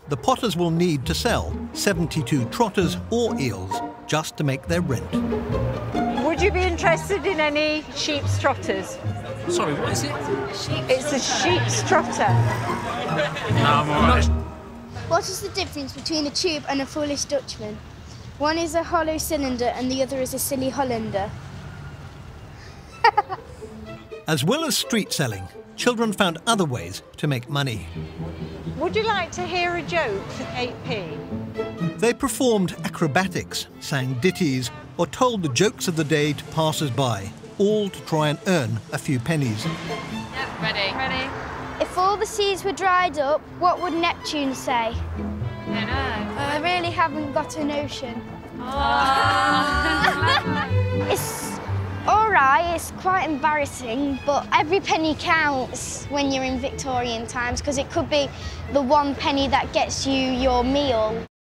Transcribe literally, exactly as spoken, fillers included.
the potters will need to sell seventy-two trotters or eels just to make their rent. Would you be interested in any sheep's trotters? Sorry, what is it? It's a sheep's trotter. No, I'm all right. What is the difference between a tube and a foolish Dutchman? One is a hollow cylinder and the other is a silly Hollander. As well as street selling, children found other ways to make money. Would you like to hear a joke for eight p? They performed acrobatics, sang ditties, or told the jokes of the day to passers-by, all to try and earn a few pennies. Yep, ready. Ready. If all the seas were dried up, what would Neptune say? I don't know. I really haven't got an ocean. Oh. It's all right, it's quite embarrassing, but every penny counts when you're in Victorian times because it could be the one penny that gets you your meal.